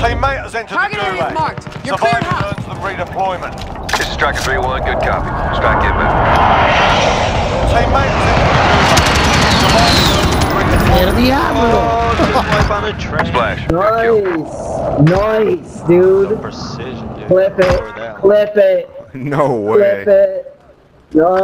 teammate has entered Target the area is gulag. marked. You're cleared Survivor hot. earns them redeployment. This is Striker 3-1, good copy. Strike inbound. Teammate has entered the gulag. Survivor earns them redeployment. Splash. Nice, dude. Precision, dude. Clip it. Over that one. Clip it. No way. Clip it. Nice.